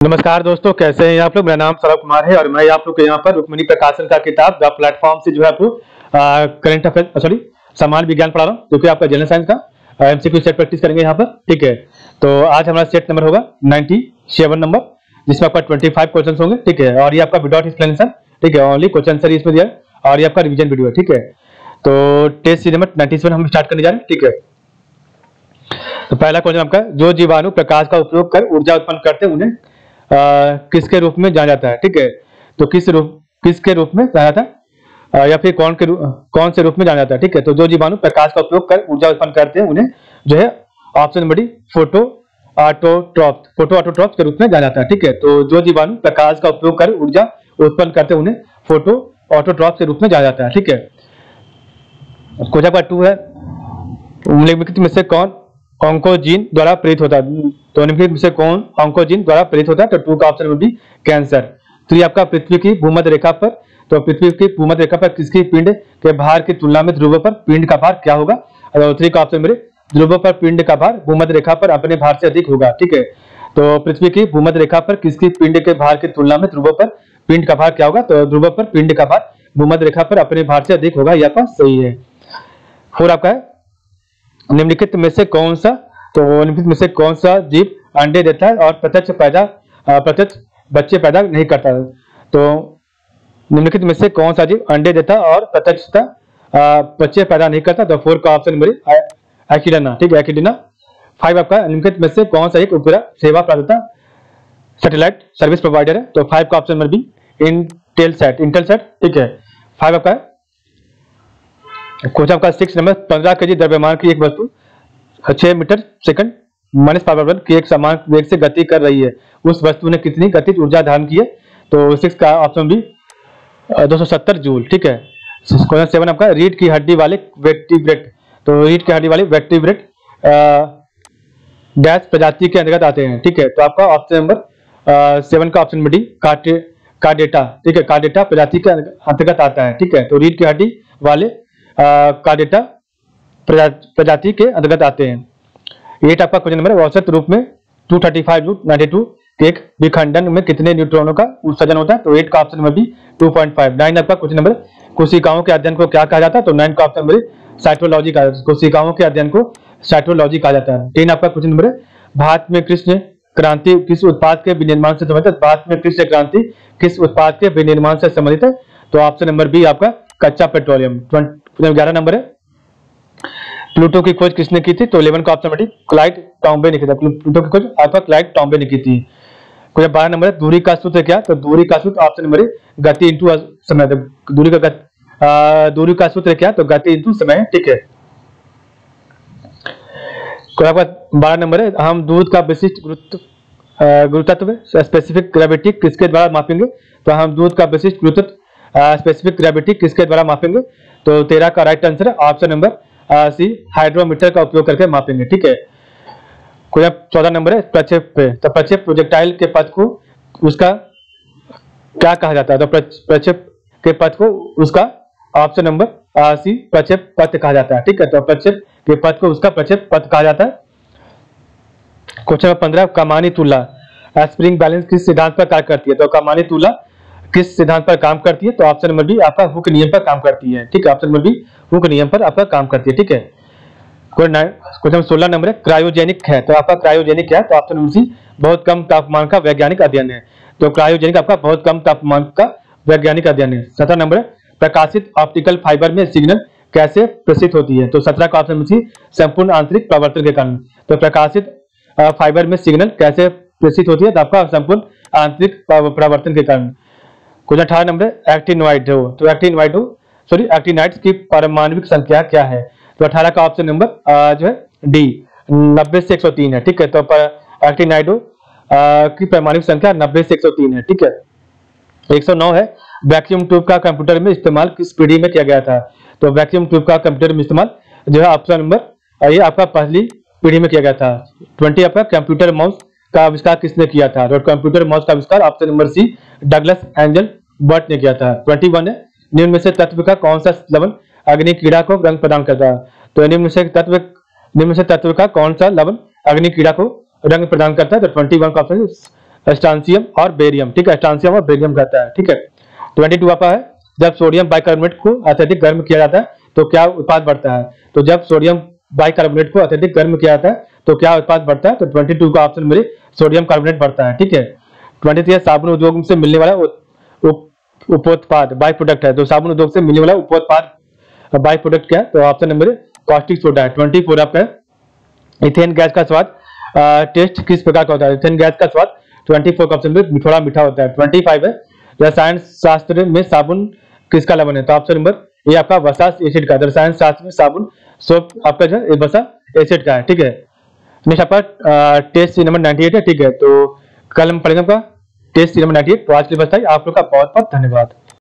नमस्कार दोस्तों, कैसे हैं आप लोग। मेरा नाम सौरभ कुमार है और मैं आप लोग के यहाँ पर रुक्मिणी प्रकाशन का किताब द प्लेटफॉर्म से जो है आपको करंट अफेयर सामान्य विज्ञान पढ़ा रहा हूँ, जो कि आपका जनरल साइंस का एमसीक्यू सेट प्रैक्टिस करेंगे यहाँ पर। ठीक है, तो आज हमारा सेट नंबर होगा 97 नंबर, जिसमें आपका 25 क्वेश्चन होंगे। ठीक है, और ये आपका विदाउट एक्सप्लेनेशन, ठीक है, ओनली क्वेश्चन आंसर इसमें दिया है और ये आपका रिवीजन वीडियो है। ठीक है, तो टेस्ट सीरीज नंबर 97 हम स्टार्ट करने जा रहे हैं। ठीक है, तो पहला क्वेश्चन आपका, जो जीवाणु प्रकाश का उपयोग कर ऊर्जा उत्पन्न करते हैं उन्हें किसके रूप में जाना जाता है। ठीक है, तो किसके रूप में जाना जाता है या फिर कौन से रूप में जाना जाता है। ठीक है, तो जो जीवाणु प्रकाश का उपयोग कर ऊर्जा उत्पन्न करते हैं उन्हें जो है option number D photoautotrophs के रूप में जाना जाता है। ठीक है, तो जो जीवाणु प्रकाश का उपयोग कर ऊर्जा उत्पन्न करते हैं उन्हें फोटो ऑटोट्रॉप्स के रूप में जाना जाता है। ठीक है, क्वेश्चन नंबर 2 है, निम्नलिखित में से कौन ऑन्कोजीन द्वारा प्रेरित होता है। तो निम्नलिखित में से कौन ऑन्कोजीन द्वारा प्रेरित होता है। तो 2 का ऑप्शन में भी कैंसर। तो ये आपका पृथ्वी की भूमध्य रेखा पर, तो पृथ्वी की भूमध्य रेखा पर किसकी पिंड के भार की तुलना में ध्रुवों पर पिंड का भार क्या होगा। और 3 का ऑप्शन मेरे ध्रुवों पर पिंड का भार भूमध्य रेखा पर अपने भार से अधिक होगा। ठीक है, तो पृथ्वी की भूमध्य रेखा पर किसकी पिंड के भार की तुलना में ध्रुवों पर पिंड का भार क्या होगा। तो ध्रुवों पर पिंड का भार भूमध्य रेखा पर अपने भार से अधिक होगा। यह आपका सही है। 4 आपका है, निम्नलिखित में से कौन सा, तो निम्नलिखित में से कौन सा जीव अंडे देता है और प्रत्यक्ष बच्चे पैदा नहीं करता है। तो निम्नलिखित में से कौन सा जीव अंडे देता और प्रत्यक्षता बच्चे पैदा नहीं करता। तो 4 का ऑप्शन मेरे एकिडना। ठीक है, एकिडना। 5 आपका, निम्नलिखित में से कौन सा एक उपग्रह सेवा प्रदाता सैटेलाइट सर्विस प्रोवाइडर है। तो 5 का ऑप्शन नंबर बी इंटेलसैट। ठीक है, 5 आपका है। क्वेश्चन आपका 6 नंबर, 15 केजी द्रव्यमान की एक वस्तु 6 मीटर सेकंड -1 की एक समान वेग से गति कर रही है, उस वस्तु ने कितनी गतिज ऊर्जा धारण की है। तो 6 का ऑप्शन बी 270 जूल। ठीक है, क्वेश्चन 7 आपका, रीढ़ की हड्डी वाले वर्टिब्रेट। तो रीढ़ की हड्डी वाले वर्टिब्रेट डैश प्रजाति के अंतर्गत आते हैं। ठीक है, तो आपका ऑप्शन नंबर 7 का ऑप्शन डी कार्डेटा। ठीक है, कार्डेटा प्रजाति के अंतर्गत आता है। ठीक है, तो रीढ़ की हड्डी वाले कार्डेटा प्रजाति के अंतर्गत आते हैं। 8 आपका क्वेश्चन नंबर, औसत रूप में 235-92 के एक विखंडन में कितने न्यूट्रॉनों का उत्सर्जन होता है। तो 8 का ऑप्शन नंबर बी 2.5। 9 आपका क्वेश्चन नंबर, कोशिकाओं के अध्ययन को क्या कहा जाता है। तो 9 का ऑप्शन नंबर साइटोलॉजी कहा जाता है। कोशिकाओं के अध्ययन को साइटोलॉजी कहा जाता है। 10 आपका क्वेश्चन नंबर, भारत में कृष्ण क्रांति किस उत्पाद के विनिर्माण से संबंधित है। भारत में कृष्ण क्रांति किस उत्पाद के विनिर्माण से संबंधित है। तो ऑप्शन नंबर बी आपका कच्चा पेट्रोलियम। 11 नंबर है, प्लूटो की खोज किसने की थी। तो 11 का ऑप्शन बी क्लाइड टॉम्बे ने की थी। प्लूटो की खोज आपका क्लाइड टॉम्बे ने की थी। कोई 12 नंबर है, दूरी का सूत्र क्या। तो दूरी का सूत्र ऑप्शन नंबर गति इंटू समय। दूरी का सूत्र क्या, तो गति इंटू समय। ठीक है, कोई आपका 12 नंबर है, हम दूध का विशिष्ट गुरुत्व स्पेसिफिक ग्रेविटी किसके द्वारा मापेंगे। तो हम दूध का विशिष्ट गुरुत्व स्पेसिफिक ग्रेविटी किसके द्वारा मापेंगे। तो 13 का राइट आंसर है ऑप्शन नंबर सी हाइड्रोमीटर का उपयोग करके मापेंगे। ठीक है, कोई 14 नंबर है, प्रक्षेप पे। तो प्रक्षेप प्रोजेक्टाइल के पथ को उसका क्या कहा जाता है। तो प्रक्षेप के पथ को उसका ऑप्शन नंबर सी प्रक्षेप पथ कहा जाता है। ठीक है, तो प्रक्षेप के पथ को उसका प्रक्षेप पथ कहा जाता है। क्वेश्चन नंबर 15, कमानी तुला स्प्रिंग बैलेंस किस सिद्धांत पर कार्य करती है। तो कमानी तुला किस सिद्धांत पर काम करती है। तो ऑप्शन नंबर बी आपका हुक नियम पर काम करती है। ठीक है, ऑप्शन नंबर बी हुक नियम पर आपका काम करती है। ठीक है, क्वेश्चन 16 नंबर है, क्रायोजेनिक है। तो आपका क्रायोजेनिक क्या है। तो ऑप्शन नंबर सी बहुत कम तापमान का वैज्ञानिक अध्ययन है। तो क्रायोजेनिक आपका बहुत कम तापमान का वैज्ञानिक अध्ययन है। 17 नंबर है, प्रकाशित ऑप्टिकल फाइबर में सिग्नल कैसे प्रसारित होती है। तो 17 का ऑप्शन नंबर सी संपूर्ण आंतरिक प्रवर्तन के कारण। तो प्रकाशित फाइबर में सिग्नल कैसे प्रसारित होती है। तो आपका संपूर्ण आंतरिक प्रवर्तन के कारण। क्वेश्चन 18 नंबर, एक्टिनोइड हो। तो एक्टिनाइड्स की पारमाणविक संख्या क्या है। तो 18 का ऑप्शन नंबर जो है डी 90 से 103 है। ठीक है, तो एक्टिनाइड की पारमाणविक संख्या 90 से 103 है। ठीक है, 109 है, वैक्यूम ट्यूब का कंप्यूटर में इस्तेमाल किस पीढ़ी में किया गया था। तो वैक्यूम ट्यूब का कंप्यूटर में इस्तेमाल जो है ऑप्शन नंबर ये आपका पहली पीढ़ी में किया गया था। 20 आपका, कंप्यूटर माउस का आविष्कार किसने किया था। तो कंप्यूटर माउस का आविष्कार option number C Douglas Engelbart ने किया था। 21 है, निम्न में से तत्व का कौन सा लवण अग्नि कीड़ा को रंग प्रदान करता है। तो निम्न में से तत्व का कौन सा लवण अग्नि कीड़ा को रंग प्रदान करता है। तो 21 का ऑप्शन स्ट्रांसियम और बेरियम, ठीक है, स्ट्रांसियम और बेरियम कहता है, ठीक है। 22 आपका है, जब सोडियम बाइकार्बोनेट को अत्यधिक गर्म किया जाता है तो क्या उत्पाद बढ़ता है? तो जब सोडियम बाइकार्बोनेट को अत्यधिक गर्म किया जाता है तो क्या उत्पाद बढ़ता है? तो 22 का ऑप्शन मेरे सोडियम कार्बोनेट बढ़ता है, ठीक है। 23 साबुन उद्योग से मिलने वाला उपोत्पाद बाई प्रोडक्ट है, तो साबुन उद्योग से मिलने वाला उपोत्पाद बाई प्रोडक्ट क्या है? तो ऑप्शन नंबर कॉस्टिक सोडा है। 24 आपका है, इथेन गैस का स्वाद टेस्ट किस प्रकार का होता है? इथेन गैस का स्वाद 24 का ऑप्शन में थोड़ा मीठा होता है। 25 है, रसायन शास्त्र में साबुन किसका लवण है? तो ऑप्शन नंबर ये आपका वसा एसिड का है। रसायन शास्त्र में साबुन सोप आपका जो है वसा एसिड का है, ठीक है। नेक्स्ट आपका टेस्ट नंबर 98 है, ठीक है। तो कल हम पढ़ेंगे आपका टेस्ट नंबर 98। तो आज के लिए बस था, आप लोग का बहुत बहुत धन्यवाद।